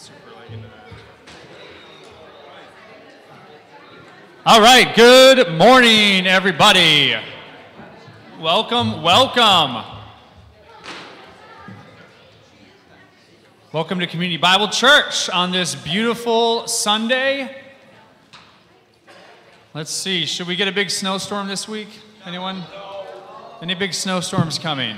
super late into that. All right, good morning, everybody. Welcome, welcome. Welcome to Community Bible Church on this beautiful Sunday. Let's see, should we get a big snowstorm this week? Anyone? Any big snowstorms coming?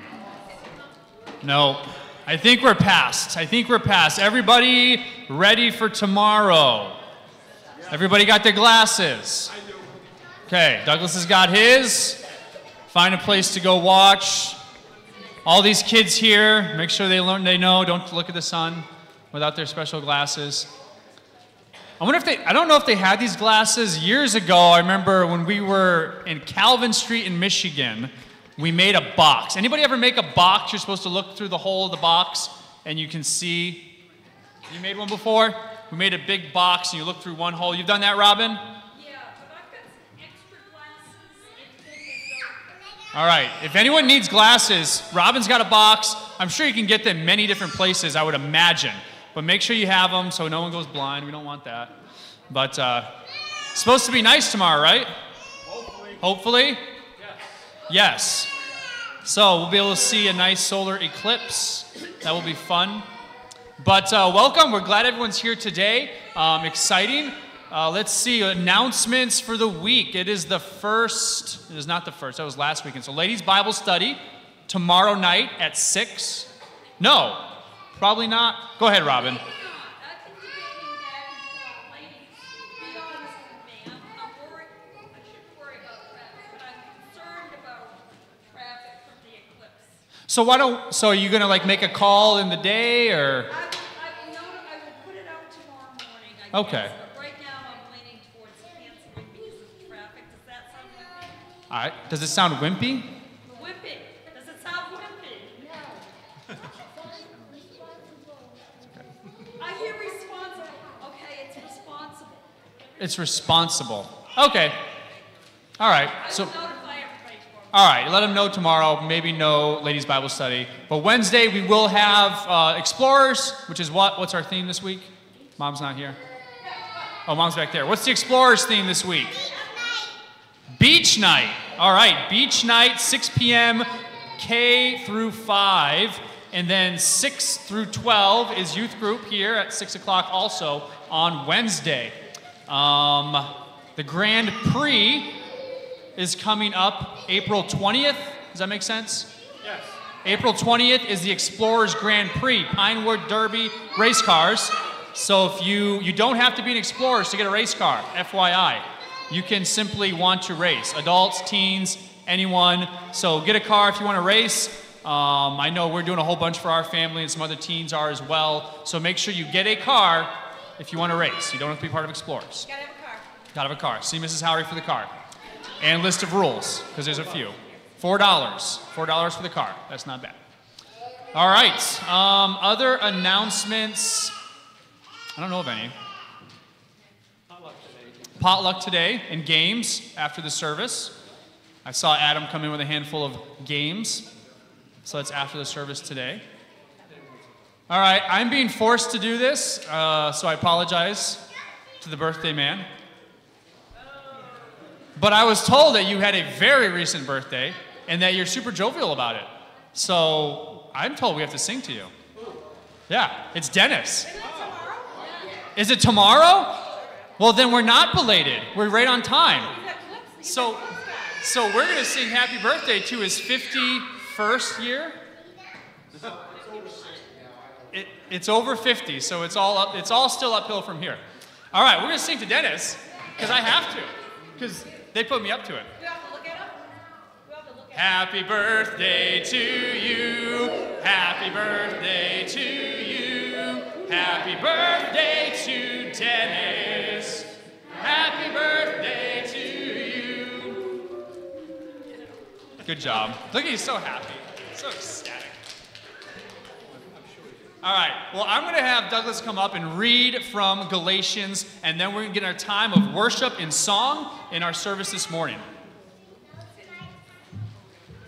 No. I think we're past. Everybody ready for tomorrow? Everybody got their glasses? Okay, Douglas has got his. Find a place to go watch. All these kids here, make sure they know, don't look at the sun without their special glasses. I don't know if they had these glasses years ago. I remember when we were in Calvin Street in Michigan, we made a box. Anybody ever make a box? You're supposed to look through the hole of the box and you can see. You made one before? We made a big box and you look through one hole. You've done that, Robin? Yeah, but I've got some extra glasses. All right, if anyone needs glasses, Robin's got a box. I'm sure you can get them many different places, I would imagine. But make sure you have them so no one goes blind. We don't want that. But it's supposed to be nice tomorrow, right? Hopefully? Yes. So we'll be able to see a nice solar eclipse. That will be fun. But welcome. We're glad everyone's here today. Exciting. Let's see. Announcements for the week. It is not the first. That was last weekend. So ladies' Bible study tomorrow night at 6. No, probably not. Go ahead, Robin. So are you gonna like make a call in the day or? I will put it out tomorrow morning. Okay. But right now I'm leaning towards canceling because of traffic. Does that sound wimpy? All right. Does it sound wimpy? Wimpy. Does it sound wimpy? No. I hear responsible. Okay, it's responsible. It's responsible. Okay. All right. So. All right, let them know tomorrow, maybe no ladies' Bible study. But Wednesday we will have Explorers, which is what? What's our theme this week? Mom's not here. Oh, Mom's back there. What's the Explorers theme this week? Beach night. All right, beach night, 6 p.m., K through 5. And then 6 through 12 is youth group here at 6 o'clock also on Wednesday. The Grand Prix is coming up April 20th. Does that make sense? Yes. April 20th is the Explorers Grand Prix, Pinewood Derby race cars. So if you don't have to be an Explorer to get a race car, FYI. You can simply want to race. Adults, teens, anyone. So get a car if you want to race. I know we're doing a whole bunch for our family and some other teens are as well. So make sure you get a car if you want to race. You don't have to be part of Explorers. Gotta have a car. Gotta have a car. See Mrs. Howery for the car. And list of rules, because there's a few. $4. $4 for the car. That's not bad. All right. Other announcements. I don't know of any. Potluck today and games after the service. I saw Adam come in with a handful of games. So that's after the service today. All right. I'm being forced to do this, so I apologize to the birthday man. But I was told that you had a very recent birthday and that you're super jovial about it. So I'm told we have to sing to you. Yeah, it's Dennis. Isn't it tomorrow? Is it tomorrow? Well, then we're not belated. We're right on time. So we're going to sing happy birthday to his 51st year. It's over 50, so it's all still uphill from here. All right, we're going to sing to Dennis because I have to. Because they put me up to it. We have to look at him? We have to look at him. Happy birthday to you. Happy birthday to you. Happy birthday to Dennis. Happy birthday to you. Good job. Look at you, so happy. So ecstatic. All right, well, I'm going to have Douglas come up and read from Galatians, and then we're going to get our time of worship and song in our service this morning.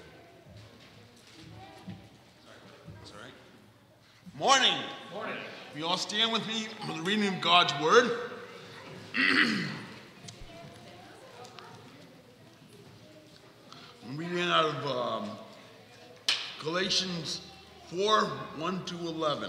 Morning. Morning. Will you all stand with me for the reading of God's Word? I'm reading out of Galatians 4, 1 to 11.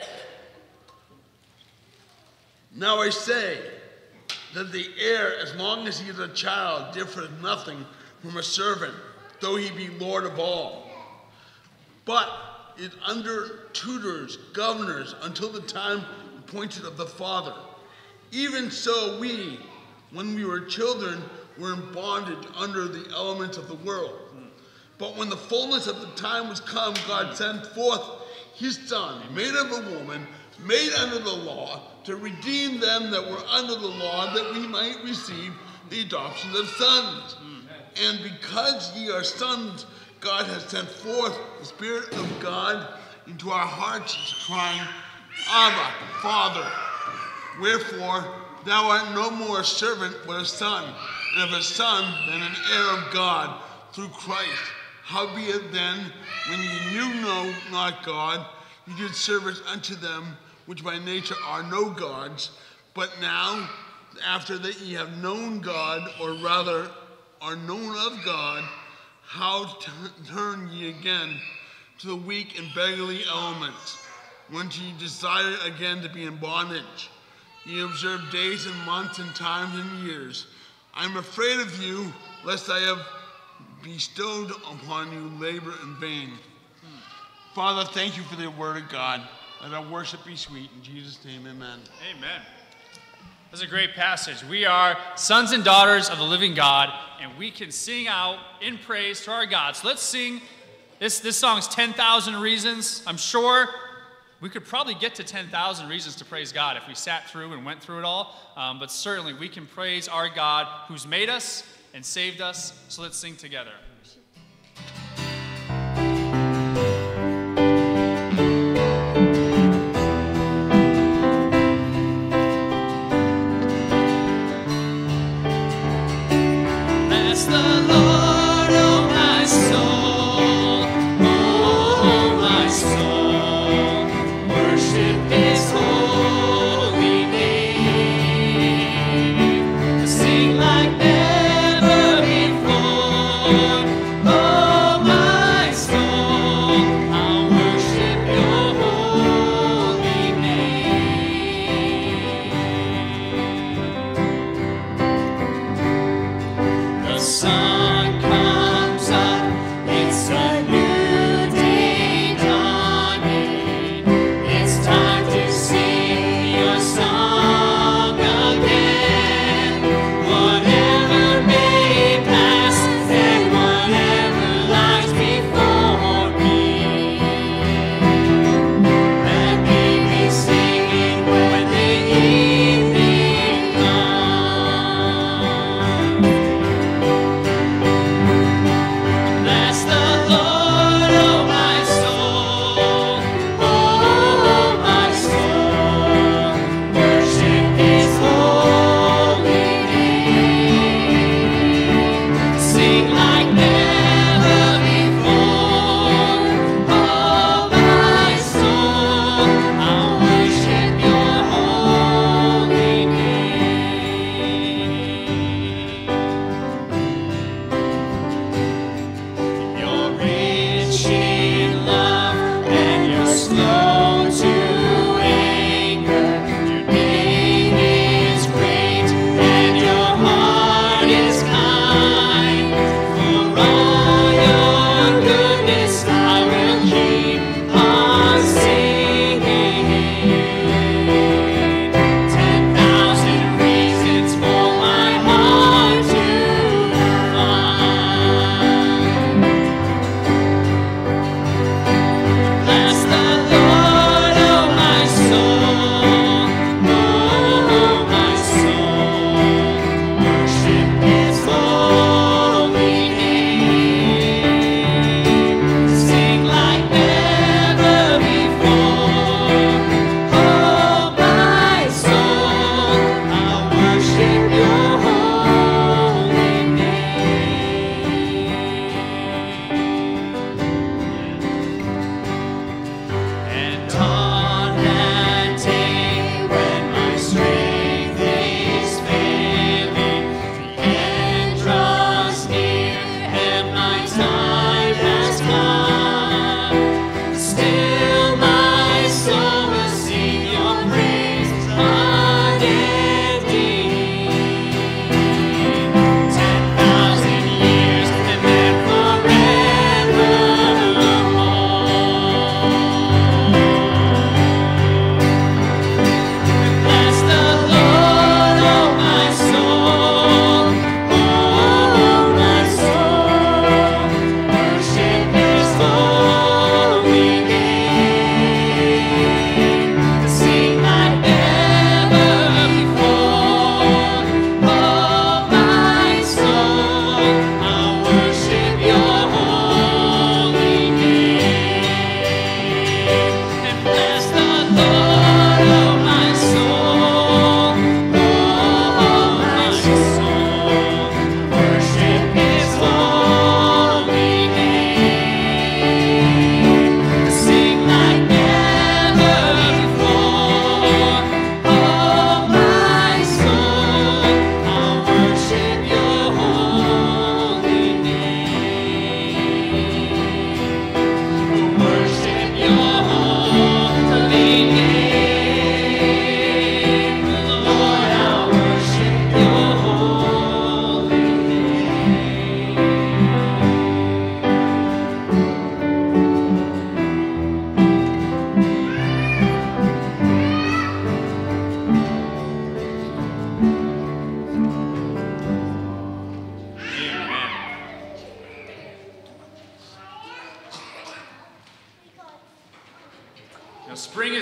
Now I say that the heir, as long as he is a child, differeth nothing from a servant, though he be Lord of all, but is under tutors, governors, until the time appointed of the Father. Even so we, when we were children, were in bondage under the elements of the world. But when the fullness of the time was come, God sent forth his Son, made of a woman, made under the law, to redeem them that were under the law, that we might receive the adoption of sons. And because ye are sons, God has sent forth the Spirit of God into our hearts, crying, Abba, Father. Wherefore, thou art no more a servant, but a son, and of a son, then an heir of God, through Christ. Howbeit then, when ye knew not God, ye did service unto them, which by nature are no gods. But now, after that ye have known God, or rather are known of God, how turn ye again to the weak and beggarly elements, when ye desire again to be in bondage? Ye observe days and months and times and years. I am afraid of you, lest I have bestowed upon you labor in vain. Father, thank you for the word of God. Let our worship be sweet. In Jesus' name, amen. Amen. That's a great passage. We are sons and daughters of the living God, and we can sing out in praise to our God. So let's sing. This song's 10,000 Reasons. I'm sure we could probably get to 10,000 reasons to praise God if we sat through and went through it all. But certainly we can praise our God who's made us and saved us. So let's sing together.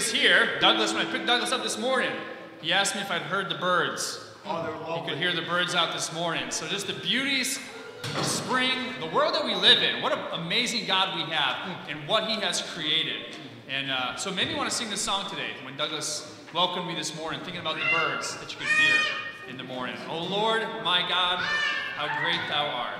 was here, Douglas, when I picked Douglas up this morning, he asked me if I'd heard the birds. Oh, they're lovely. You could hear the birds out this morning. So just the beauties of spring, the world that we live in, what an amazing God we have and what he has created. And so it made me want to sing this song today when Douglas welcomed me this morning, thinking about the birds that you could hear in the morning. Oh Lord, my God, how great thou art.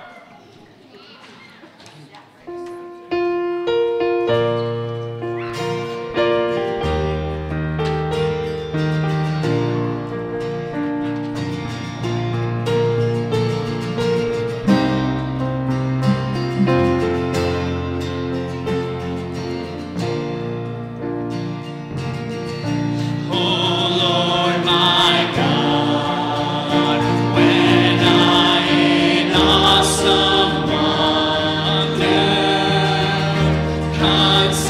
Awesome wonder,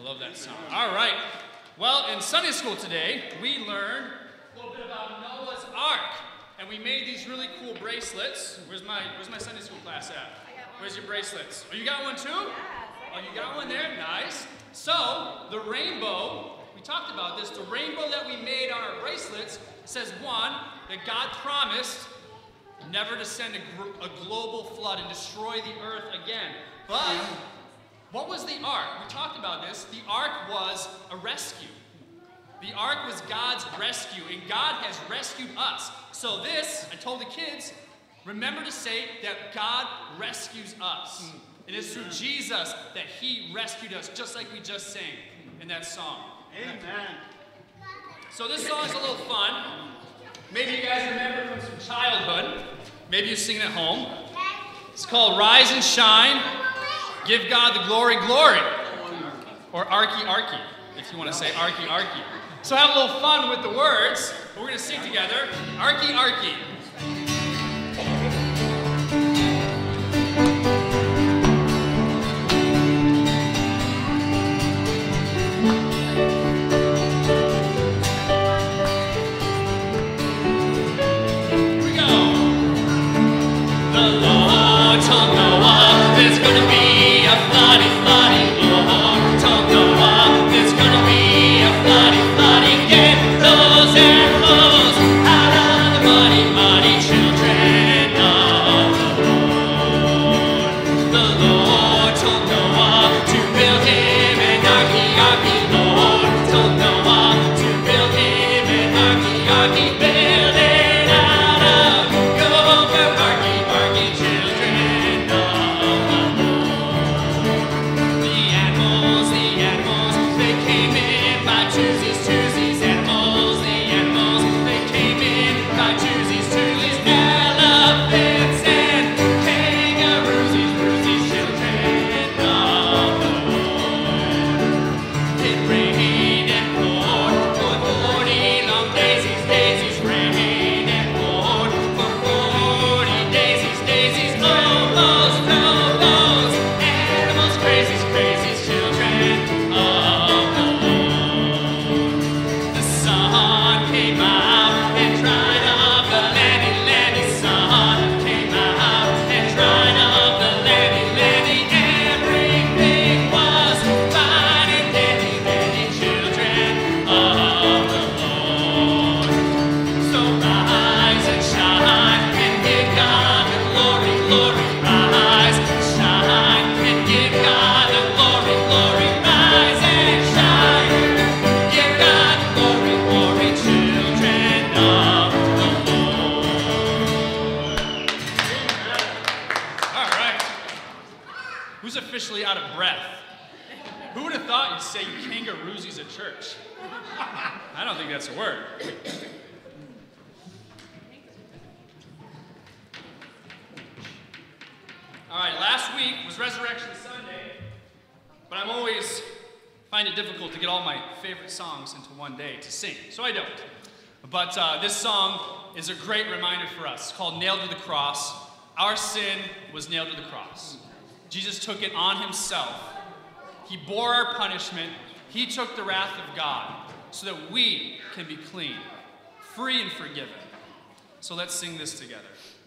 love that song. All right. Well, in Sunday school today, we learned a little bit about Noah's Ark. And we made these really cool bracelets. Where's my Sunday school class at? Where's your bracelets? Oh, you got one too? Oh, you got one there? Nice. So, the rainbow, we talked about this. The rainbow that we made on our bracelets says, one, that God promised never to send a global flood and destroy the earth again. But what was the ark? We talked about this. The ark was a rescue. The ark was God's rescue, and God has rescued us. So this, I told the kids, remember to say that God rescues us. It is through Jesus that he rescued us, just like we just sang in that song. Amen. So this song is a little fun. Maybe you guys remember from some childhood. Maybe you sing it at home. It's called Rise and Shine, Give God the Glory, Glory. Or Arky, Arky, if you want to say Arky, Arky. So have a little fun with the words. We're going to sing together. Arky, Arky. Here we go. The Lord told Noah there's going to be a floody, floody. Lord told Noah there's going to be a floody, floody. Get those animals out of the muddy, muddy children of the Lord. The Lord told Noah to build him an arky, arky. Lord told Noah to build him an arky, arky. Build it out of gopher, arky, arky children of the Lord. The animals, they came in by twosies, twosies. Animals, they came in by twosies, twosies. Elephants and kangaroosies, roosies, children of the Lord. It rained and poured for 40 long daisies, daisies. Rained and poured for 40 daisies, daisies. Almost drove those animals crazies, crazies, children of the Lord. The sun came out and dried up the landy, landy. Sun came out and dried up the landy, landy. Everything was fine and dandy, dandy, children of the Lord. So rise and shine and give God the glory, glory. Rise and shine and give God the glory, glory. Rise and shine, give God the glory, glory, children of the Lord. All right. Who's officially out of breath? Who would have thought you'd say kangaroosies at church? I don't think that's a word. All right, last week was Resurrection Sunday, but I'm always find it difficult to get all my favorite songs into one day to sing, so I don't. But this song is a great reminder for us. It's called Nailed to the Cross. Our sin was nailed to the cross. Jesus took it on himself. He bore our punishment. He took the wrath of God so that we can be clean, free and forgiven. So let's sing this together.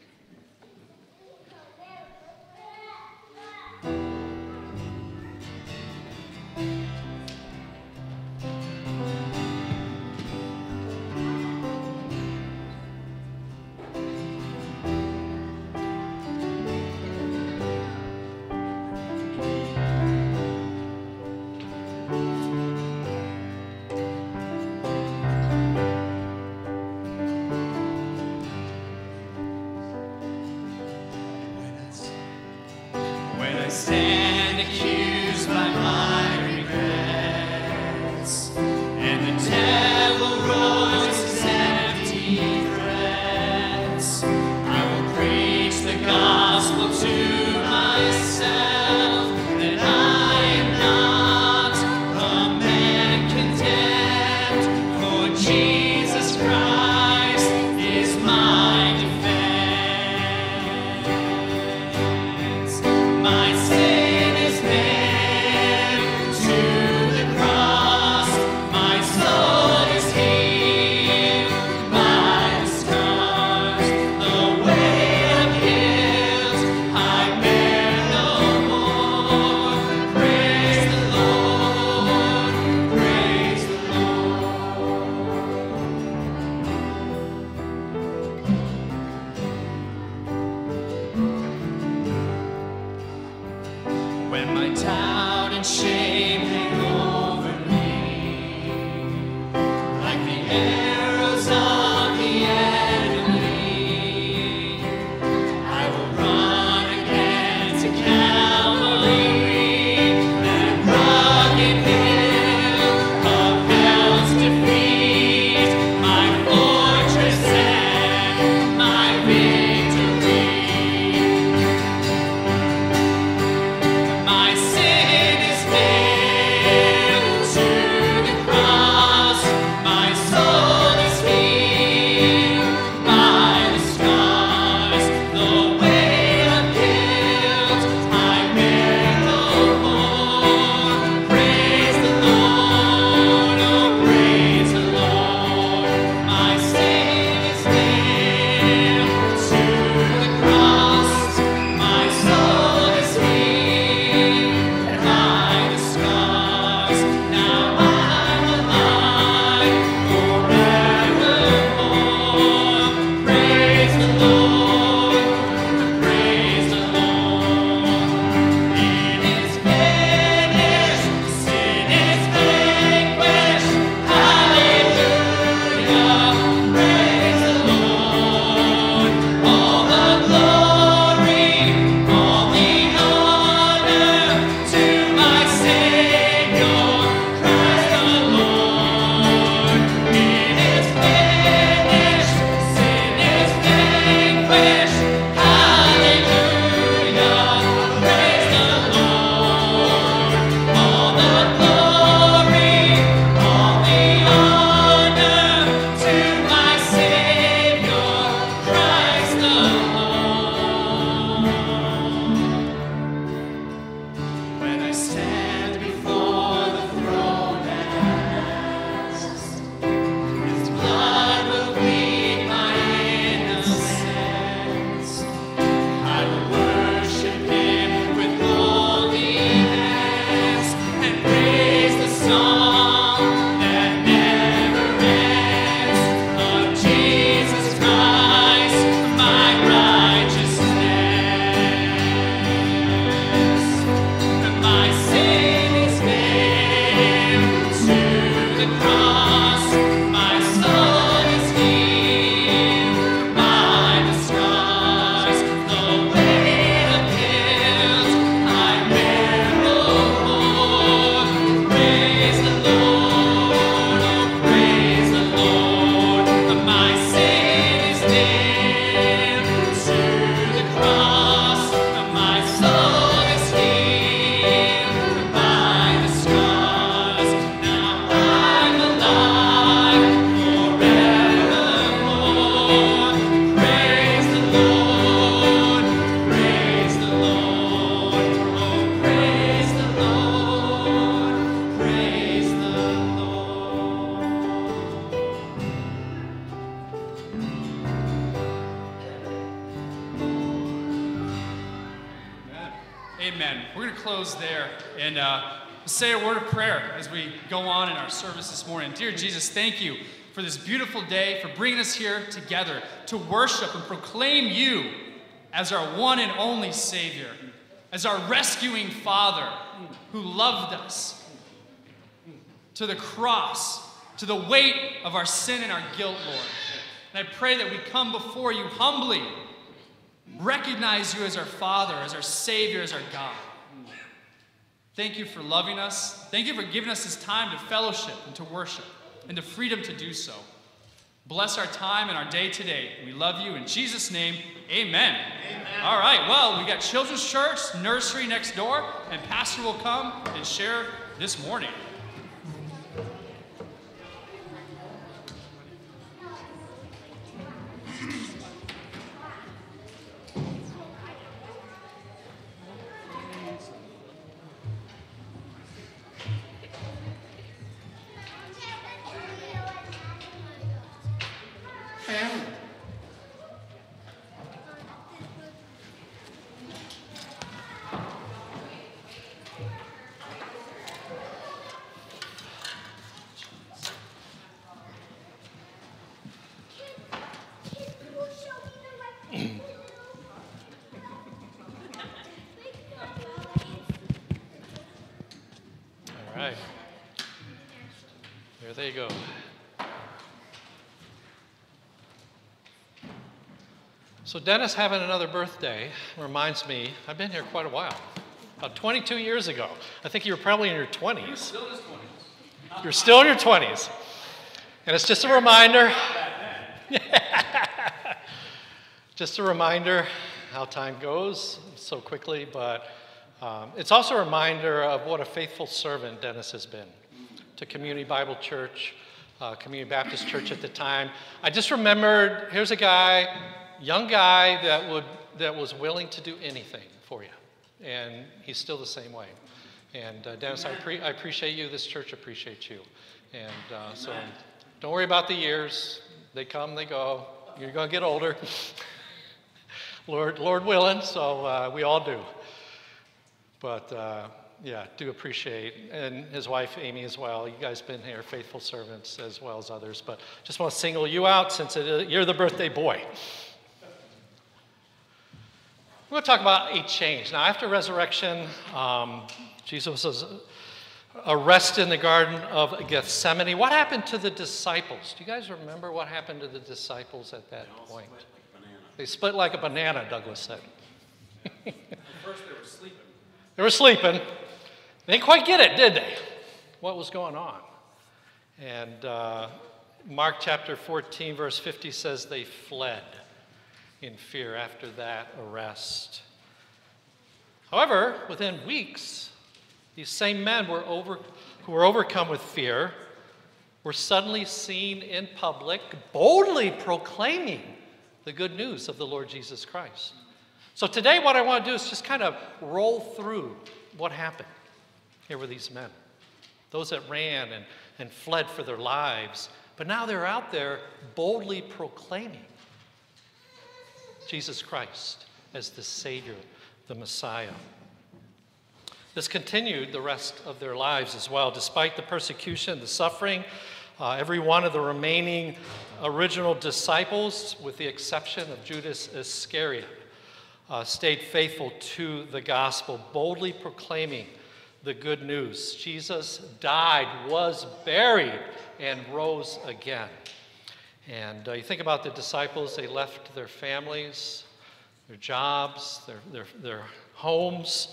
When I stand accused by my regrets, and the devil roars his empty threats, I will preach the gospel to myself that I am not amen. We're going to close there and say a word of prayer as we go on in our service this morning. Dear Jesus, thank you for this beautiful day, for bringing us here together to worship and proclaim you as our one and only Savior, as our rescuing Father who loved us to the cross, to the weight of our sin and our guilt, Lord. And I pray that we come before you humbly, recognize you as our Father, as our Savior, as our God. Thank you for loving us. Thank you for giving us this time to fellowship and to worship and the freedom to do so. Bless our time and our day today. We love you. In Jesus' name, amen. Amen. All right, well, we got Children's Church, nursery next door, and Pastor will come and share this morning. There you go. So Dennis having another birthday reminds me, I've been here quite a while. About 22 years ago. I think you were probably in your 20s. You're still in his 20s. You're still in your 20s. And it's just a reminder. Just a reminder how time goes so quickly, but it's also a reminder of what a faithful servant Dennis has been to Community Bible Church, Community Baptist Church at the time. I just remembered, here's a guy, young guy that was willing to do anything for you. And he's still the same way. And Dennis, I appreciate you. This church appreciates you. And so don't worry about the years. They come, they go. You're going to get older. Lord willing, so we all do. But yeah, do appreciate, and his wife Amy as well. You guys been here, faithful servants as well as others. But just want to single you out since you're the birthday boy. We're going to talk about a change. Now, after resurrection, Jesus was arrested in the Garden of Gethsemane. What happened to the disciples? Do you guys remember what happened to the disciples at that point? They split like a banana, Douglas said. At first they were sleeping. They were sleeping. They didn't quite get it, did they? What was going on? And Mark chapter 14, verse 50 says they fled in fear after that arrest. However, within weeks, these same men who were overcome with fear were suddenly seen in public boldly proclaiming the good news of the Lord Jesus Christ. So today what I want to do is just kind of roll through what happened. Here were these men, those that ran and fled for their lives, but now they're out there boldly proclaiming Jesus Christ as the Savior, the Messiah. This continued the rest of their lives as well. Despite the persecution, the suffering, every one of the remaining original disciples, with the exception of Judas Iscariot, stayed faithful to the gospel, boldly proclaiming the good news. Jesus died, was buried, and rose again. And you think about the disciples, they left their families, their jobs, their homes,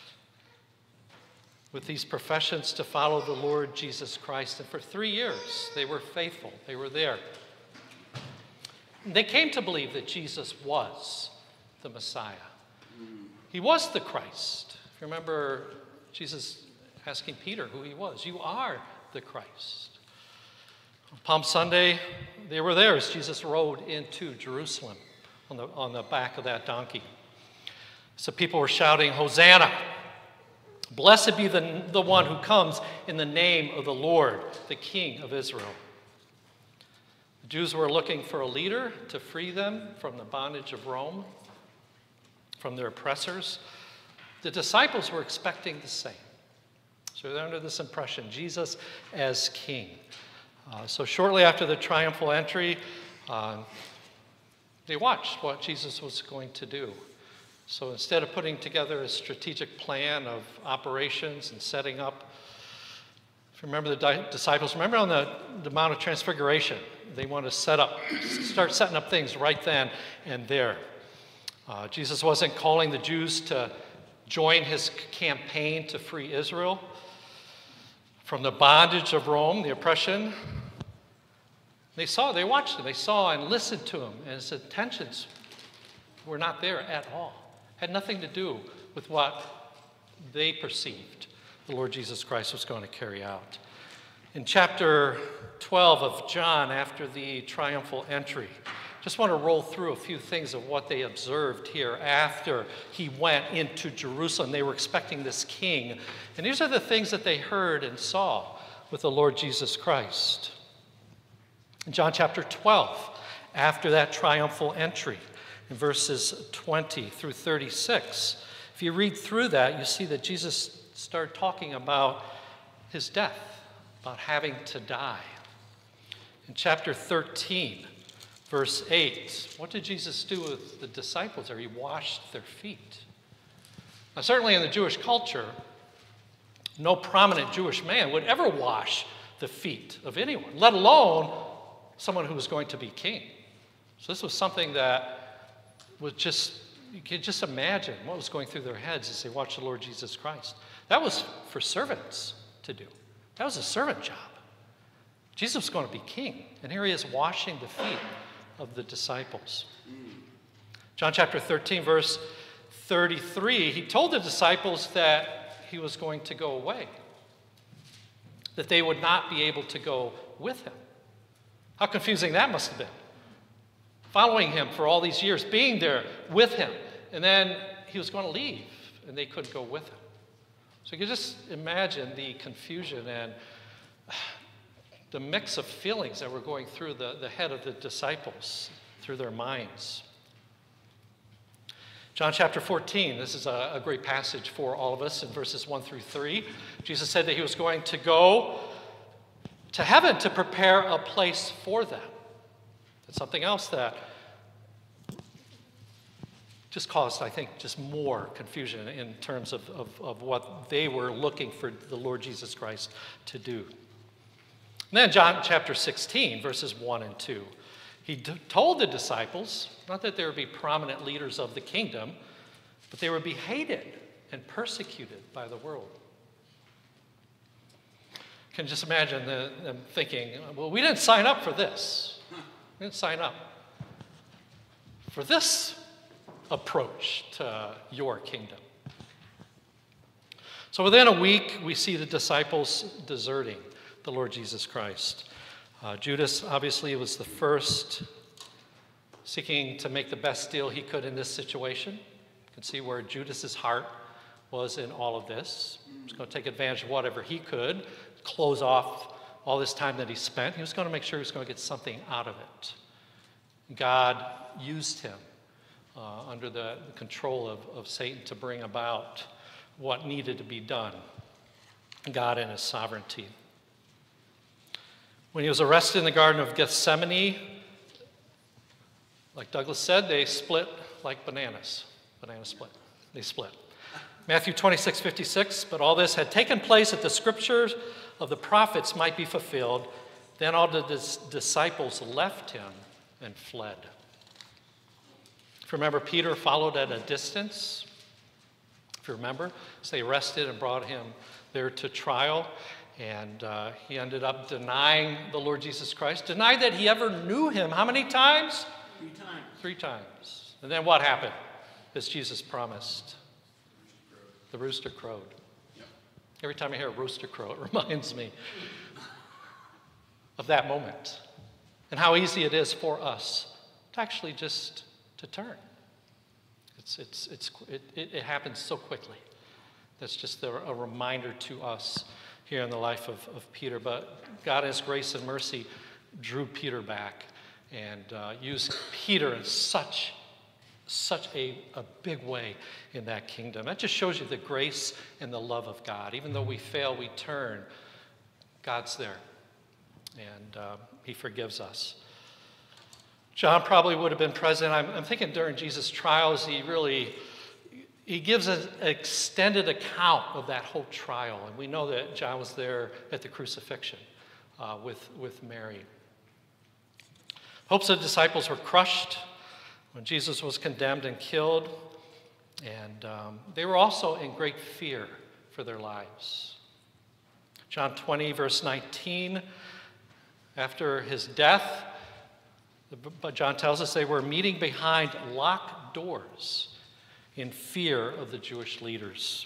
with these professions to follow the Lord Jesus Christ. And for 3 years, they were faithful. They were there. They came to believe that Jesus was the Messiah. He was the Christ. If you remember Jesus asking Peter who he was, you are the Christ. On Palm Sunday, they were there as Jesus rode into Jerusalem on the back of that donkey. So people were shouting, Hosanna! Blessed be the one who comes in the name of the Lord, the King of Israel. The Jews were looking for a leader to free them from the bondage of Rome, from their oppressors. The disciples were expecting the same. So they're under this impression, Jesus as king. So shortly after the triumphal entry, they watched what Jesus was going to do. So instead of putting together a strategic plan of operations and setting up, if you remember the disciples, remember on the Mount of Transfiguration, they want to start setting up things right then and there. Jesus wasn't calling the Jews to join his campaign to free Israel from the bondage of Rome, the oppression. They watched him, they saw and listened to him, and his intentions were not there at all. Had nothing to do with what they perceived the Lord Jesus Christ was going to carry out. In chapter 12 of John, after the triumphal entry, just want to roll through a few things of what they observed here after he went into Jerusalem. They were expecting this king. And these are the things that they heard and saw with the Lord Jesus Christ. In John chapter 12, after that triumphal entry, in verses 20 through 36, if you read through that, you see that Jesus started talking about his death, about having to die. In chapter 13, verse 8, what did Jesus do with the disciples there? He washed their feet. Now, certainly in the Jewish culture, no prominent Jewish man would ever wash the feet of anyone, let alone someone who was going to be king. So this was something that was just, you could just imagine what was going through their heads as they watched the Lord Jesus Christ. That was for servants to do. That was a servant job. Jesus was going to be king, and here he is washing the feet of the disciples. John chapter 13, verse 33, he told the disciples that he was going to go away, that they would not be able to go with him. How confusing that must have been. Following him for all these years, being there with him, and then he was going to leave, and they couldn't go with him. So you can just imagine the confusion and the mix of feelings that were going through the head of the disciples, through their minds. John chapter 14, this is a great passage for all of us in verses 1 through 3. Jesus said that he was going to go to heaven to prepare a place for them. That's something else that just caused, I think, just more confusion in terms of what they were looking for the Lord Jesus Christ to do. And then John chapter 16, verses 1 and 2. He told the disciples, not that there would be prominent leaders of the kingdom, but they would be hated and persecuted by the world. You can just imagine them thinking, well, we didn't sign up for this. We didn't sign up for this approach to your kingdom. So within a week, we see the disciples deserting the Lord Jesus Christ. Judas obviously was the first, seeking to make the best deal he could in this situation. You can see where Judas's heart was in all of this. He was going to take advantage of whatever he could, close off all this time that he spent. He was going to make sure he was going to get something out of it. God used him under the control of Satan to bring about what needed to be done. God in his sovereignty. When he was arrested in the Garden of Gethsemane, like Douglas said, they split like bananas. Banana split. They split. Matthew 26:56, but all this had taken place that the scriptures of the prophets might be fulfilled. Then all the disciples left him and fled. If you remember, Peter followed at a distance. If you remember, so they arrested and brought him there to trial. And he ended up denying the Lord Jesus Christ, denied that he ever knew him. How many times? 3 times. 3 times. And then what happened? As Jesus promised, the rooster crowed. Yep. Every time I hear a rooster crow, it reminds me of that moment and how easy it is for us to actually just to turn. It happens so quickly. That's just a reminder to us here in the life of Peter. But God, in his grace and mercy, drew Peter back and used Peter in such such a big way in that kingdom. That just shows you the grace and the love of God. Even though we fail, we turn, God's there, and he forgives us. John probably would have been present. I'm thinking during Jesus' trials, he gives an extended account of that whole trial. And we know that John was there at the crucifixion with Mary. Hopes of the disciples were crushed when Jesus was condemned and killed. And they were also in great fear for their lives. John 20, verse 19, after his death, but John tells us they were meeting behind locked doors in fear of the Jewish leaders.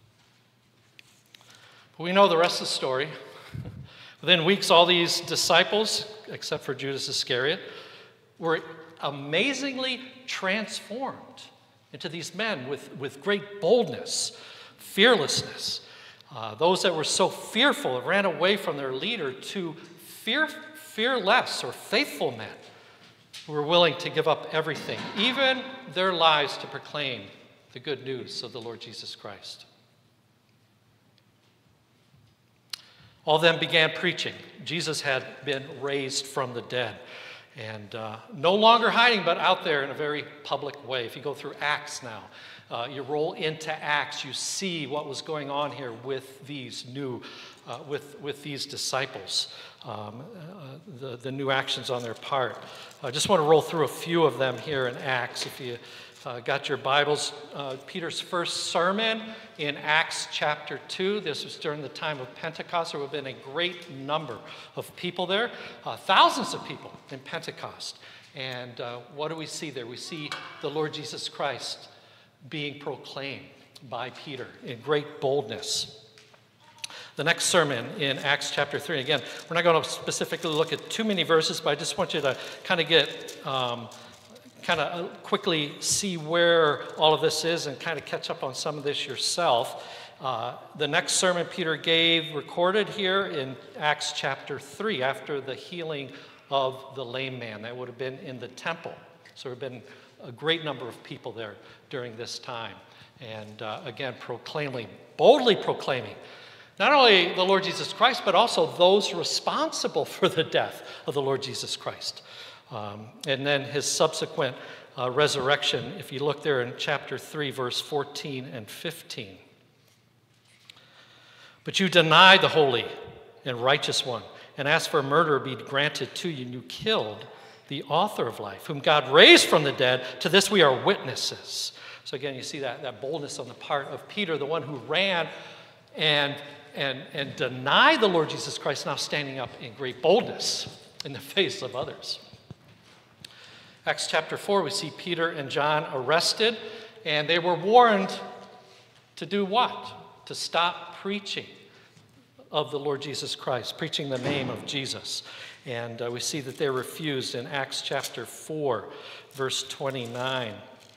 But we know the rest of the story. Within weeks, all these disciples, except for Judas Iscariot, were amazingly transformed into these men with great boldness, fearlessness. Those that were so fearful ran away from their leader to fearless or faithful men who were willing to give up everything, even their lives, to proclaim the good news of the Lord Jesus Christ. All of them began preaching. Jesus had been raised from the dead, and no longer hiding, but out there in a very public way. If you go through Acts now, you roll into Acts, you see what was going on here with these with these disciples, the new actions on their part. I just want to roll through a few of them here in Acts. If you got your Bibles, Peter's first sermon in Acts chapter 2. This was during the time of Pentecost. There would have been a great number of people there, thousands of people in Pentecost. And what do we see there? We see the Lord Jesus Christ being proclaimed by Peter in great boldness. The next sermon in Acts chapter 3. Again, we're not going to specifically look at too many verses, but I just want you to kind of get, quickly see where all of this is and kind of catch up on some of this yourself. The next sermon Peter gave, recorded here in Acts chapter 3, after the healing of the lame man. That would have been in the temple. So there have been a great number of people there during this time. And again, boldly proclaiming, not only the Lord Jesus Christ, but also those responsible for the death of the Lord Jesus Christ. And then his subsequent resurrection, if you look there in chapter 3, verse 14 and 15. But you denied the holy and righteous one, and asked for a murderer be granted to you, and you killed the author of life, whom God raised from the dead. To this we are witnesses. So again, you see that boldness on the part of Peter, the one who ran and denied the Lord Jesus Christ, now standing up in great boldness in the face of others. Acts chapter 4, we see Peter and John arrested, and they were warned to do what? To stop preaching of the Lord Jesus Christ, preaching the name of Jesus. And we see that they refused in Acts chapter 4, verse 29.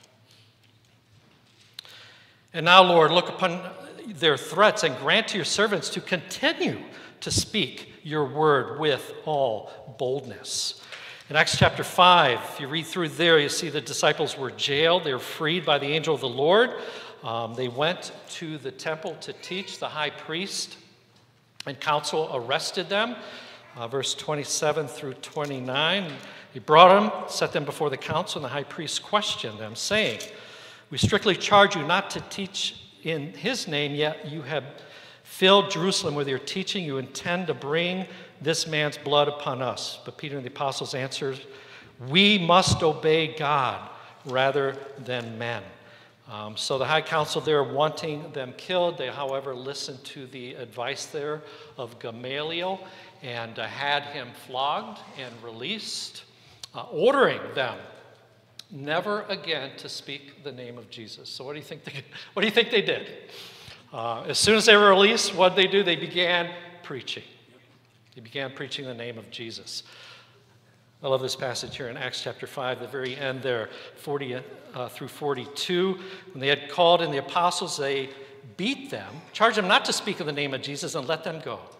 And now, Lord, look upon their threats and grant to your servants to continue to speak your word with all boldness. In Acts chapter 5, if you read through there, you see the disciples were jailed. They were freed by the angel of the Lord. They went to the temple to teach. The high priest and council arrested them. Verse 27 through 29. He brought them, set them before the council, and the high priest questioned them, saying, "We strictly charge you not to teach in his name, yet you have filled Jerusalem with your teaching. You intend to bring this man's blood upon us." But Peter and the apostles answered, "We must obey God rather than men." So the high council there, wanting them killed, they, however, listened to the advice there of Gamaliel and had him flogged and released, ordering them never again to speak the name of Jesus. So what do you think they did? As soon as they were released, what did they do? They began preaching. They began preaching the name of Jesus. I love this passage here in Acts chapter 5, the very end there, 40 through 42. When they had called in the apostles, they beat them, charged them not to speak of the name of Jesus, and let them go.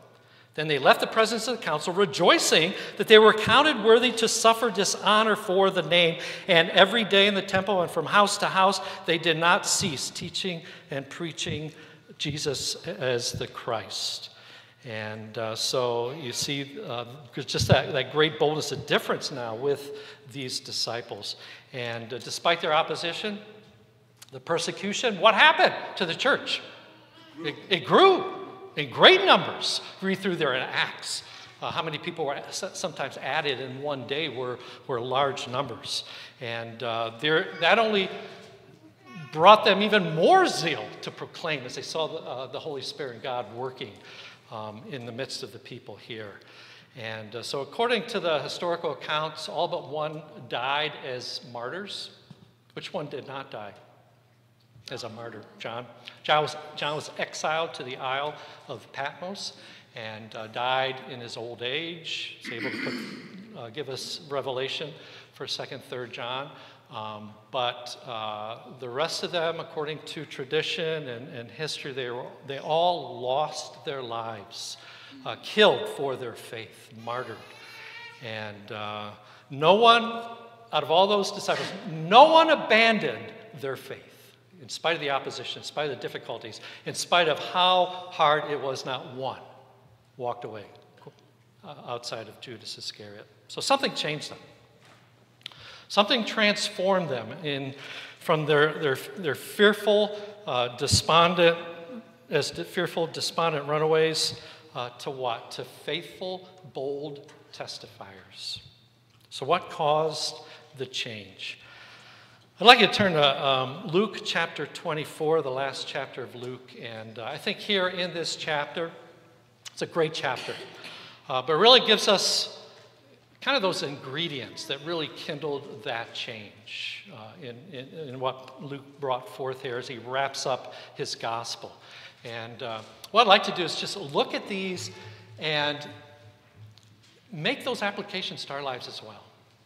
Then they left the presence of the council, rejoicing that they were counted worthy to suffer dishonor for the name. And every day in the temple and from house to house, they did not cease teaching and preaching Jesus as the Christ. And so you see just that great boldness, a difference now with these disciples. And despite their opposition, the persecution, what happened to the church? It grew. In great numbers, read through there in Acts. How many people were sometimes added in one day were large numbers. And that only brought them even more zeal to proclaim as they saw the Holy Spirit and God working in the midst of the people here. And so according to the historical accounts, all but one died as martyrs. Which one did not die as a martyr? John. John was exiled to the Isle of Patmos and died in his old age. He's able to give us revelation for 2nd, 3rd John. But the rest of them, according to tradition and history, they all lost their lives, killed for their faith, martyred. And no one, out of all those disciples, no one abandoned their faith. In spite of the opposition, in spite of the difficulties, in spite of how hard it was, not one walked away outside of Judas Iscariot. So something changed them. Something transformed them from their fearful, despondent runaways to what? To faithful, bold testifiers. So what caused the change? I'd like you to turn to Luke chapter 24, the last chapter of Luke. And I think here in this chapter, it's a great chapter, but it really gives us kind of those ingredients that really kindled that change in what Luke brought forth here as he wraps up his gospel. And what I'd like to do is just look at these and make those applications to our lives as well.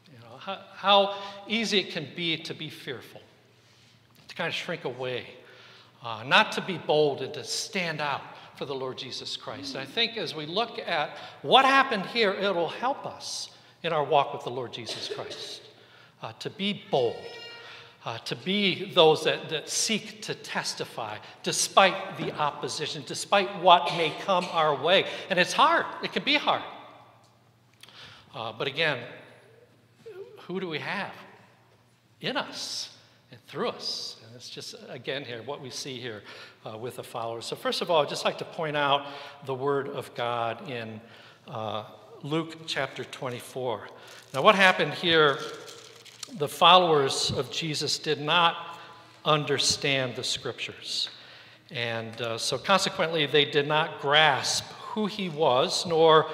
How easy it can be to be fearful, to kind of shrink away, not to be bold and to stand out for the Lord Jesus Christ. And I think as we look at what happened here, it'll help us in our walk with the Lord Jesus Christ, to be bold, to be those that seek to testify despite the opposition, despite what may come our way. And it's hard. It can be hard. But again, who do we have in us and through us? And it's just, again, here, what we see here with the followers. So first of all, I'd just like to point out the Word of God in Luke chapter 24. Now, what happened here, the followers of Jesus did not understand the Scriptures. And so consequently, they did not grasp who he was, nor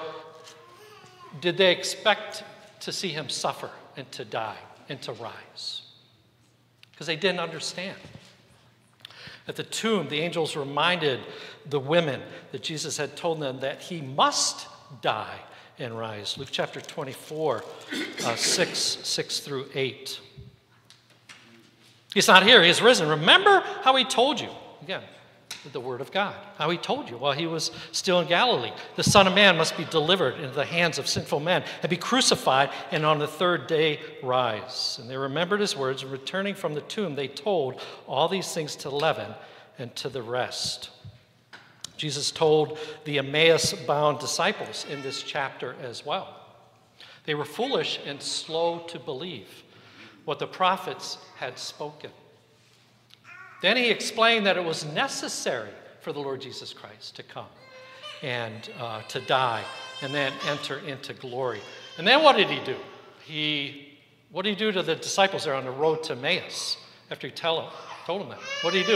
did they expect to see him suffer and to die and to rise, because they didn't understand. At the tomb, the angels reminded the women that Jesus had told them that he must die and rise. Luke chapter 24, 6 through 8. He's not here, he is risen. Remember how he told you, again, the Word of God, how he told you while he was still in Galilee. The Son of Man must be delivered into the hands of sinful men and be crucified, and on the third day rise. And they remembered his words, and returning from the tomb, they told all these things to Leaven and to the rest. Jesus told the Emmaus-bound disciples in this chapter as well. They were foolish and slow to believe what the prophets had spoken. Then he explained that it was necessary for the Lord Jesus Christ to come and to die and then enter into glory. And then what did he do? What did he do to the disciples there on the road to Emmaus after he told them that? What did he do?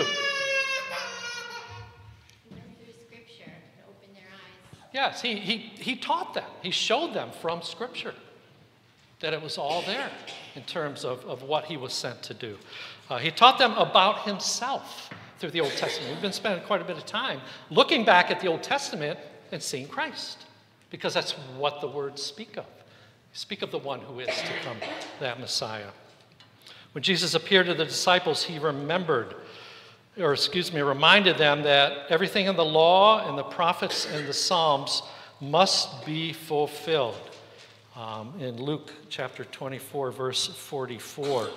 Yes, he taught them. He showed them from Scripture that it was all there in terms of what he was sent to do. He taught them about himself through the Old Testament. We've been spending quite a bit of time looking back at the Old Testament and seeing Christ, because that's what the words speak of. Speak of the one who is to come, that Messiah. When Jesus appeared to the disciples, he reminded them that everything in the law and the prophets and the Psalms must be fulfilled. In Luke chapter 24, verse 44.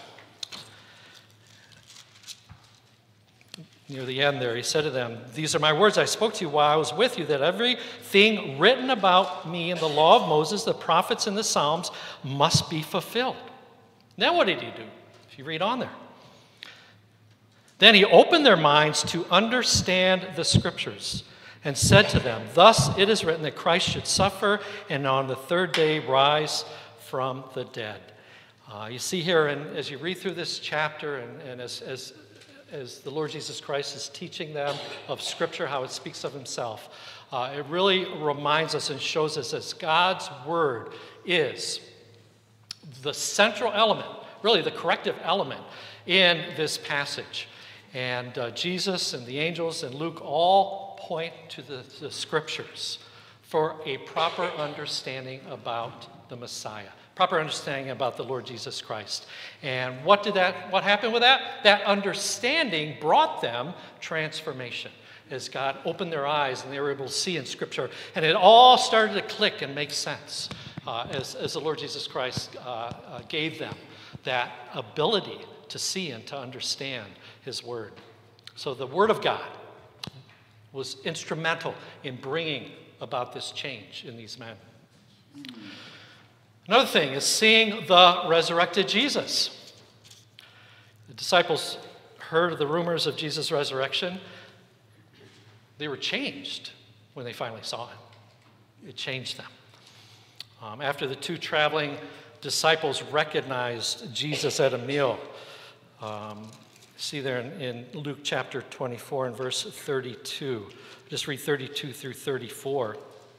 Near the end there, he said to them, "These are my words I spoke to you while I was with you, that everything written about me in the law of Moses, the prophets, and the Psalms must be fulfilled." Now what did he do? If you read on there. Then he opened their minds to understand the scriptures and said to them, "Thus it is written that Christ should suffer and on the third day rise from the dead." You see here, and as you read through this chapter, and as the Lord Jesus Christ is teaching them of Scripture, how it speaks of himself, it really reminds us and shows us that God's word is the central element, really the corrective element in this passage. And Jesus and the angels and Luke all point to the Scriptures for a proper understanding about the Messiah, proper understanding about the Lord Jesus Christ. And what happened with that? That understanding brought them transformation as God opened their eyes and they were able to see in Scripture. And it all started to click and make sense as the Lord Jesus Christ gave them that ability to see and to understand his word. So the word of God was instrumental in bringing about this change in these men. Another thing is seeing the resurrected Jesus. The disciples heard the rumors of Jesus' resurrection. They were changed when they finally saw him. It changed them. After the two traveling disciples recognized Jesus at a meal, see there in Luke chapter 24 and verse 32. Just read 32 through 34.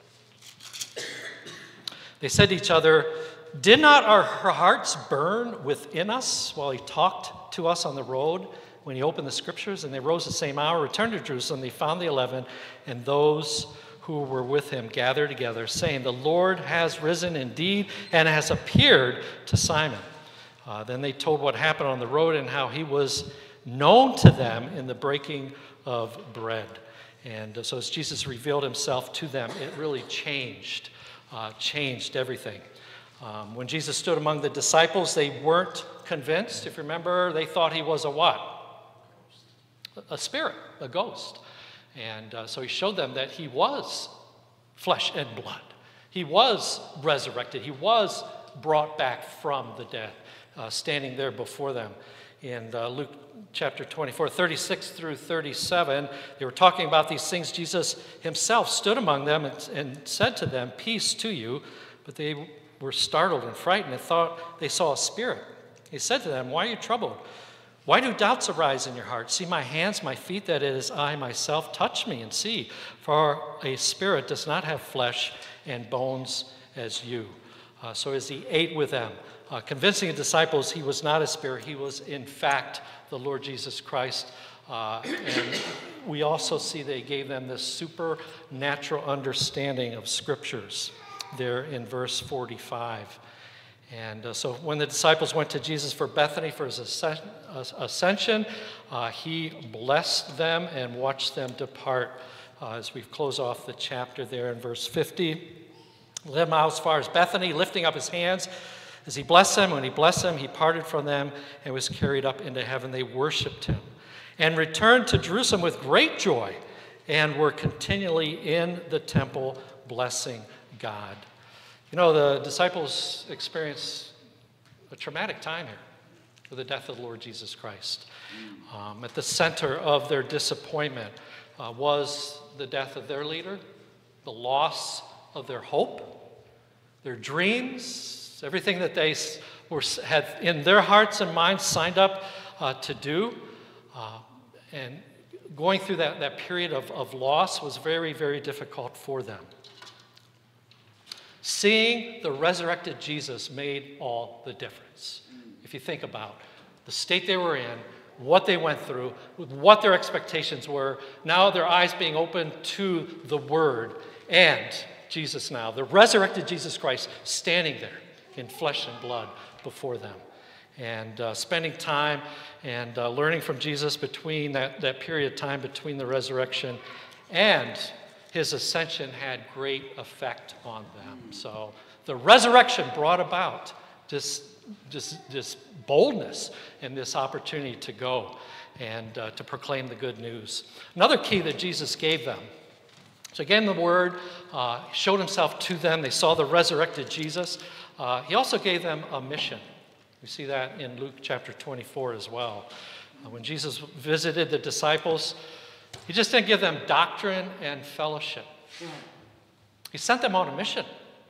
They said to each other, "Did not our hearts burn within us while he talked to us on the road when he opened the scriptures?" And they rose the same hour, returned to Jerusalem. They found the 11 and those who were with him gathered together, saying, "The Lord has risen indeed and has appeared to Simon." Then they told what happened on the road and how he was known to them in the breaking of bread. And so as Jesus revealed himself to them, it really changed everything. When Jesus stood among the disciples, they weren't convinced. If you remember, they thought he was a what? A spirit, a ghost. And so he showed them that he was flesh and blood. He was resurrected. He was brought back from the dead, standing there before them. In Luke chapter 24, 36 through 37, they were talking about these things. Jesus himself stood among them and said to them, "Peace to you." But they were startled and frightened and thought they saw a spirit. He said to them, "Why are you troubled? Why do doubts arise in your heart? See my hands, my feet, that it is I myself. Touch me and see, for a spirit does not have flesh and bones as you." So as he ate with them, convincing the disciples he was not a spirit, he was in fact the Lord Jesus Christ. And we also see they gave them this supernatural understanding of scriptures there in verse 45. And so when the disciples went to Jesus for Bethany for his ascension, he blessed them and watched them depart. As we close off the chapter there in verse 50, led them out as far as Bethany, lifting up his hands as he blessed them. When he blessed them, he parted from them and was carried up into heaven. They worshiped him and returned to Jerusalem with great joy and were continually in the temple blessing God. You know, the disciples experienced a traumatic time here with the death of the Lord Jesus Christ. At the center of their disappointment was the death of their leader, the loss of their hope, their dreams, everything that they had in their hearts and minds signed up to do. And going through that period of loss was very, very difficult for them. Seeing the resurrected Jesus made all the difference. If you think about the state they were in, what they went through, what their expectations were, now their eyes being opened to the Word and Jesus now, the resurrected Jesus Christ standing there in flesh and blood before them. And spending time and learning from Jesus between that period of time between the resurrection and his ascension had great effect on them. So the resurrection brought about this boldness and this opportunity to go and to proclaim the good news. Another key that Jesus gave them. So again, the word showed himself to them. They saw the resurrected Jesus. He also gave them a mission. We see that in Luke chapter 24 as well. When Jesus visited the disciples, he just didn't give them doctrine and fellowship. He sent them on a mission.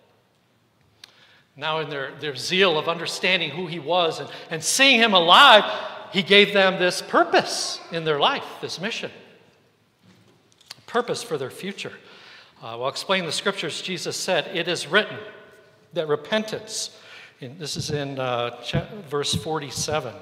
Now in their zeal of understanding who he was and seeing him alive, he gave them this purpose in their life, this mission. A purpose for their future. While explaining the scriptures, Jesus said, "It is written that repentance," and this is in verse 47.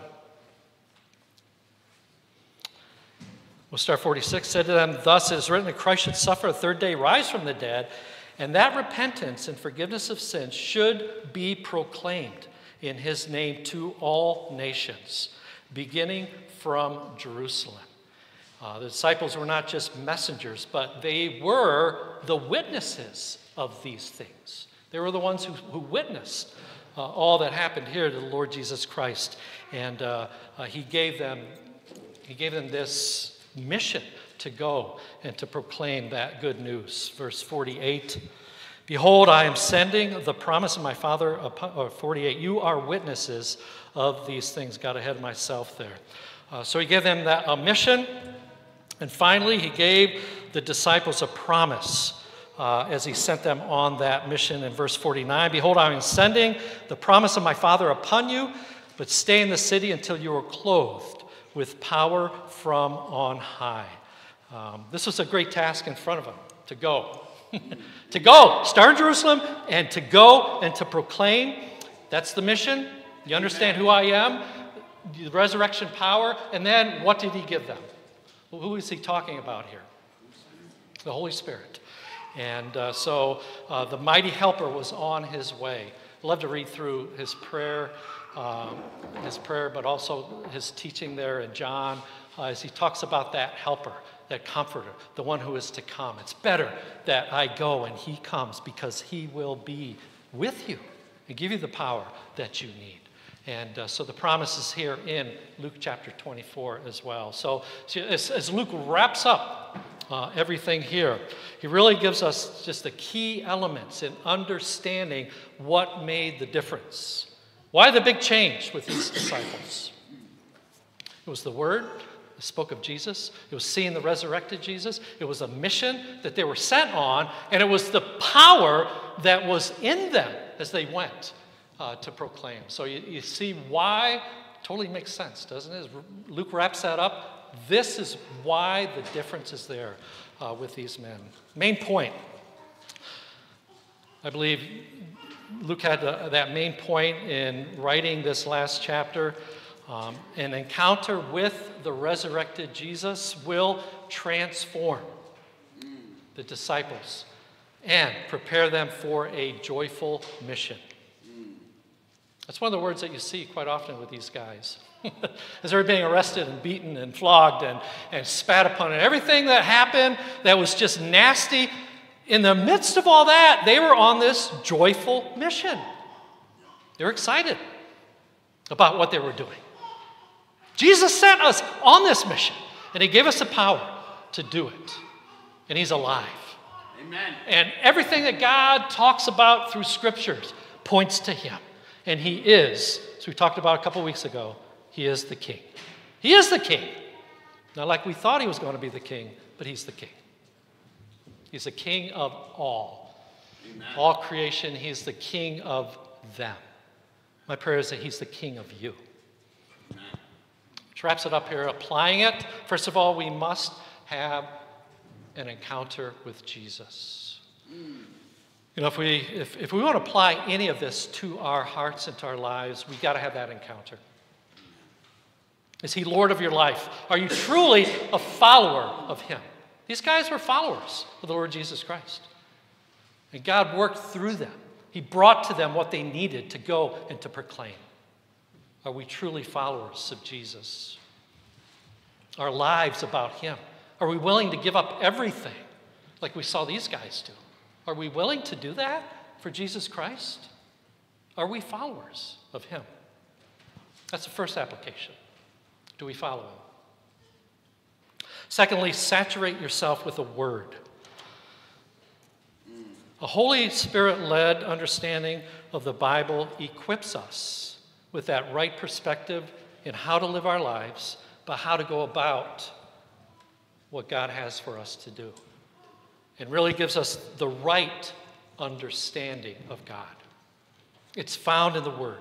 We'll start 46. Said to them, "Thus it is written that Christ should suffer a third day, rise from the dead, and that repentance and forgiveness of sins should be proclaimed in his name to all nations, beginning from Jerusalem." The disciples were not just messengers, but they were the witnesses of these things. They were the ones who witnessed all that happened here to the Lord Jesus Christ. And he gave them this mission to go and to proclaim that good news. Verse 48, "Behold, I am sending the promise of my Father upon," or 48, "you are witnesses of these things." Got ahead of myself there. So he gave them a mission. And finally, he gave the disciples a promise as he sent them on that mission in verse 49. "Behold, I am sending the promise of my Father upon you, but stay in the city until you are clothed with power from on high." This was a great task in front of them, to go. To go, start in Jerusalem, and to go and to proclaim. That's the mission. You understand who I am, the resurrection power, and then what did he give them? Well, who is he talking about here? The Holy Spirit. And so the mighty helper was on his way. I'd love to read through his prayer, but also his teaching there in John as he talks about that helper, that comforter, the one who is to come. It's better that I go and he comes because he will be with you and give you the power that you need. And so the promise is here in Luke chapter 24 as well. So as Luke wraps up everything here, he really gives us just the key elements in understanding what made the difference. Why the big change with these disciples? It was the word that spoke of Jesus. It was seeing the resurrected Jesus. It was a mission that they were sent on, and it was the power that was in them as they went to proclaim. So you see why, totally makes sense, doesn't it? As Luke wraps that up, this is why the difference is there with these men. Main point. I believe Luke had that main point in writing this last chapter. An encounter with the resurrected Jesus will transform the disciples and prepare them for a joyful mission. That's one of the words that you see quite often with these guys. As they're being arrested and beaten and flogged and spat upon, and everything that happened that was just nasty, in the midst of all that, they were on this joyful mission. They were excited about what they were doing. Jesus sent us on this mission, and he gave us the power to do it. And he's alive. Amen. And everything that God talks about through scriptures points to him. And he is, as we talked about a couple weeks ago, he is the king. He is the king. Not like we thought he was going to be the king, but he's the king. He's the king of all. Amen. All creation, he's the king of them. My prayer is that he's the king of you. Amen. Which wraps it up here, applying it. First of all, we must have an encounter with Jesus. You know, if we want to apply any of this to our hearts and to our lives, we've got to have that encounter. Is he Lord of your life? Are you truly a follower of him? These guys were followers of the Lord Jesus Christ. And God worked through them. He brought to them what they needed to go and to proclaim. Are we truly followers of Jesus? Our lives about him. Are we willing to give up everything like we saw these guys do? Are we willing to do that for Jesus Christ? Are we followers of him? That's the first application. Do we follow him? Secondly, saturate yourself with the Word. A Holy Spirit-led understanding of the Bible equips us with that right perspective in how to live our lives, but how to go about what God has for us to do. It really gives us the right understanding of God. It's found in the Word.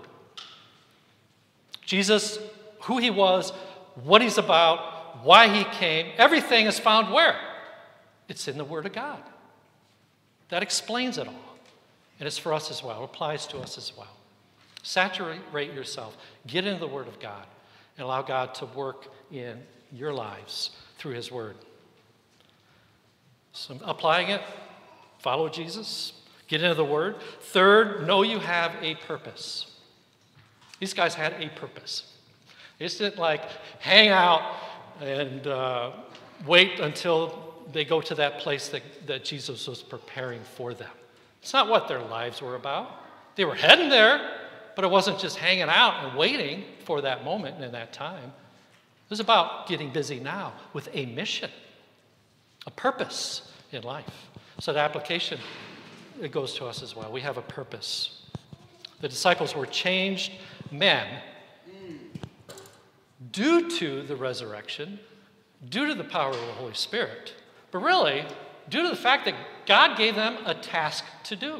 Jesus, who he was, what he's about, why he came, everything is found where? It's in the Word of God. That explains it all. And it's for us as well. It applies to us as well. Saturate yourself. Get into the Word of God and allow God to work in your lives through his Word. So applying it, follow Jesus, get into the Word. Third, know you have a purpose. These guys had a purpose. They just didn't hang out and wait until they go to that place that Jesus was preparing for them. It's not what their lives were about. They were heading there, but it wasn't just hanging out and waiting for that moment and that time. It was about getting busy now with a mission, a purpose in life. So the application, it goes to us as well. We have a purpose. The disciples were changed men due to the resurrection, due to the power of the Holy Spirit, but really due to the fact that God gave them a task to do.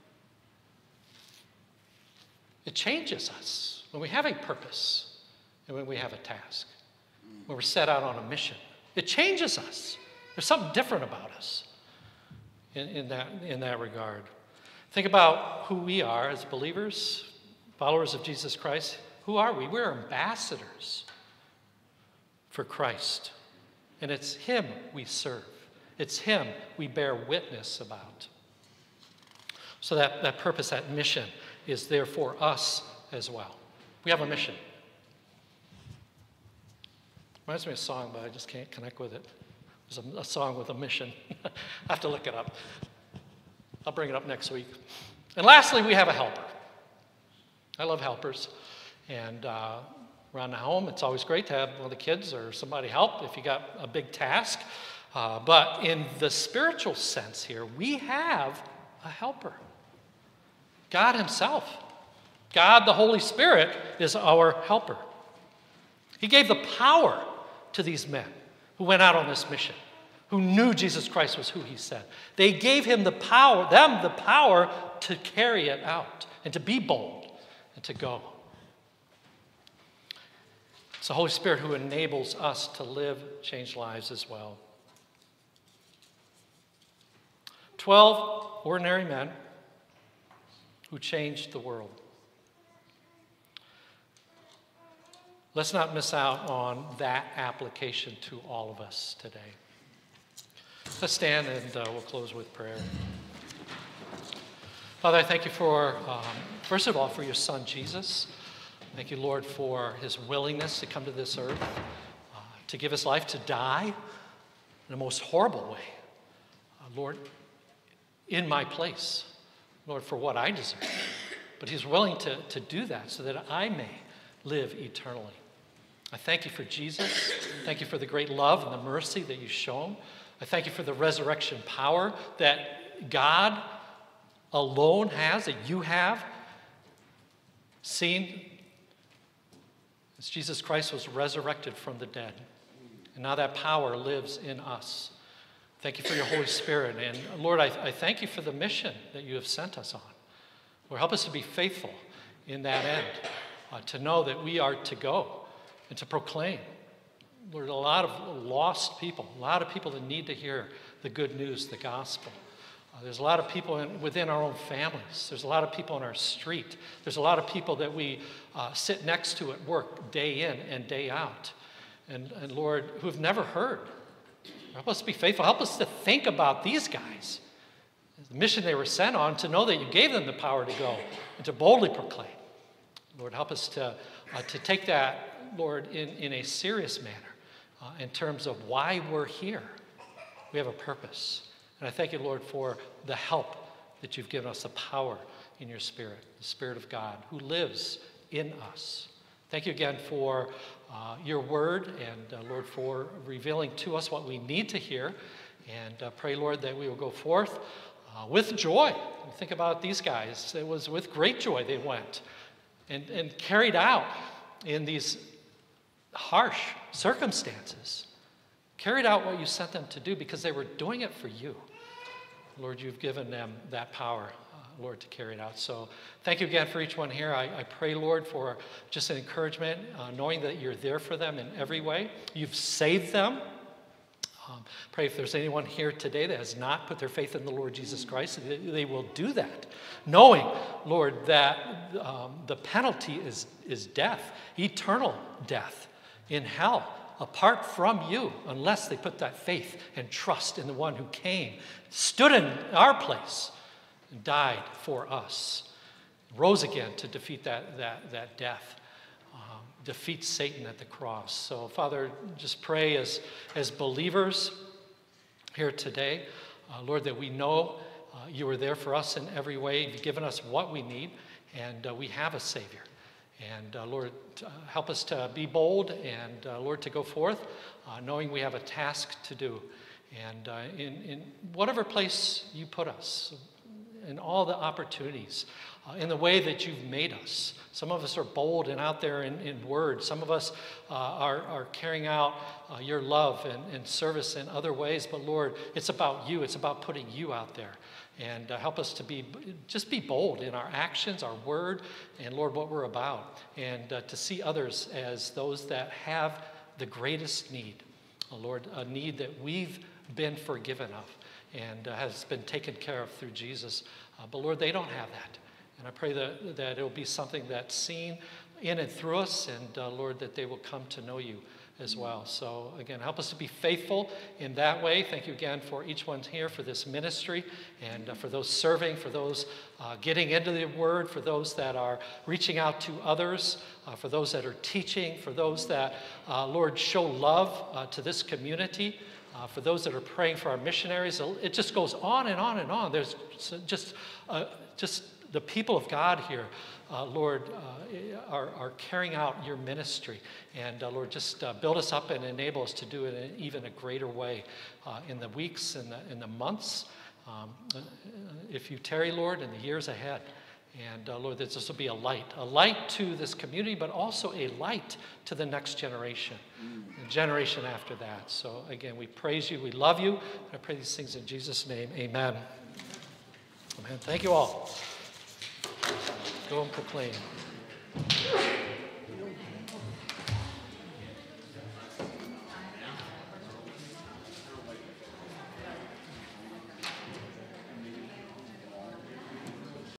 It changes us when we have a purpose and when we have a task, when we're set out on a mission. It changes us. There's something different about us in that regard. Think about who we are as believers, followers of Jesus Christ. Who are we? We're ambassadors for Christ. And it's him we serve. It's him we bear witness about. So that purpose, that mission, is there for us as well. We have a mission. Reminds me of a song, but I just can't connect with it. There's a song with a mission. I have to look it up. I'll bring it up next week. And lastly, we have a helper. I love helpers. And around the home, it's always great to have one of the kids or somebody help if you got a big task. But in the spiritual sense here, we have a helper. God himself. God, the Holy Spirit, is our helper. He gave the power to these men who went out on this mission, who knew Jesus Christ was who he said. They gave him the power to carry it out and to be bold and to go. It's the Holy Spirit who enables us to live changed lives as well. 12 ordinary men who changed the world. Let's not miss out on that application to all of us today. Let's stand and we'll close with prayer. Father, I thank you for, first of all, for your son, Jesus. Thank you, Lord, for his willingness to come to this earth, to give his life, to die in the most horrible way. Lord, in my place, Lord, for what I deserve. But he's willing to do that so that I may live eternally. I thank you for Jesus. Thank you for the great love and the mercy that you've shown. I thank you for the resurrection power that God alone has, that you have seen as Jesus Christ was resurrected from the dead. And now that power lives in us. Thank you for your Holy Spirit. And Lord, I thank you for the mission that you have sent us on. Lord, help us to be faithful in that end, to know that we are to go and to proclaim. Lord, a lot of lost people, a lot of people that need to hear the good news, the gospel. There's a lot of people within our own families. There's a lot of people on our street. There's a lot of people that we sit next to at work day in and day out. And Lord, who have never heard. Help us be faithful. Help us to think about these guys, the mission they were sent on, to know that you gave them the power to go and to boldly proclaim. Lord, help us to take that, Lord, in a serious manner in terms of why we're here. We have a purpose. And I thank you, Lord, for the help that you've given us, the power in your Spirit, the Spirit of God who lives in us. Thank you again for your word and, Lord, for revealing to us what we need to hear. And pray, Lord, that we will go forth with joy. Think about these guys. It was with great joy they went and carried out in these harsh circumstances. Carried out what you sent them to do because they were doing it for you. Lord, you've given them that power, Lord, to carry it out. So thank you again for each one here. I pray, Lord, for just an encouragement, knowing that you're there for them in every way. You've saved them. Pray if there's anyone here today that has not put their faith in the Lord Jesus Christ, they will do that, knowing, Lord, that the penalty is death, eternal death in hell, apart from you, unless they put that faith and trust in the one who came, stood in our place, and died for us, rose again to defeat that death. Defeat Satan at the cross. So, Father, just pray as believers here today, Lord, that we know you are there for us in every way. You've given us what we need, and we have a Savior. And, Lord, help us to be bold and, Lord, to go forth, knowing we have a task to do. And in whatever place you put us, in all the opportunities, in the way that you've made us. Some of us are bold and out there in word. Some of us are carrying out your love and service in other ways. But Lord, it's about you. It's about putting you out there. And help us to just be bold in our actions, our word, and Lord, what we're about. And to see others as those that have the greatest need. Lord, a need that we've been forgiven of and has been taken care of through Jesus. But Lord, they don't have that. And I pray that it will be something that's seen in and through us, and Lord, that they will come to know you as well. So again, help us to be faithful in that way. Thank you again for each one here for this ministry, and for those serving, for those getting into the word, for those that are reaching out to others, for those that are teaching, for those that, Lord, show love to this community. For those that are praying for our missionaries, it just goes on and on and on. There's just the people of God here, Lord, are carrying out your ministry. And Lord, just build us up and enable us to do it in even a greater way in the weeks and in the months. If you tarry, Lord, in the years ahead. And Lord, that this will be a light to this community, but also a light to the next generation, the generation after that. So again, we praise you, we love you, and I pray these things in Jesus' name, amen. Amen. Thank you all. Go and proclaim.